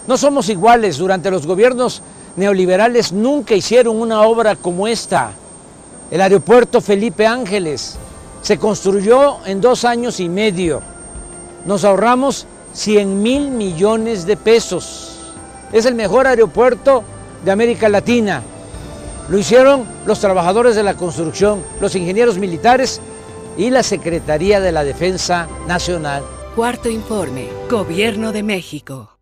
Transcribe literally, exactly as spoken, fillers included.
No somos iguales. Durante los gobiernos neoliberales nunca hicieron una obra como esta. El aeropuerto Felipe Ángeles se construyó en dos años y medio. Nos ahorramos cien mil millones de pesos. Es el mejor aeropuerto de América Latina. Lo hicieron los trabajadores de la construcción, los ingenieros militares y la Secretaría de la Defensa Nacional. Cuarto informe, Gobierno de México.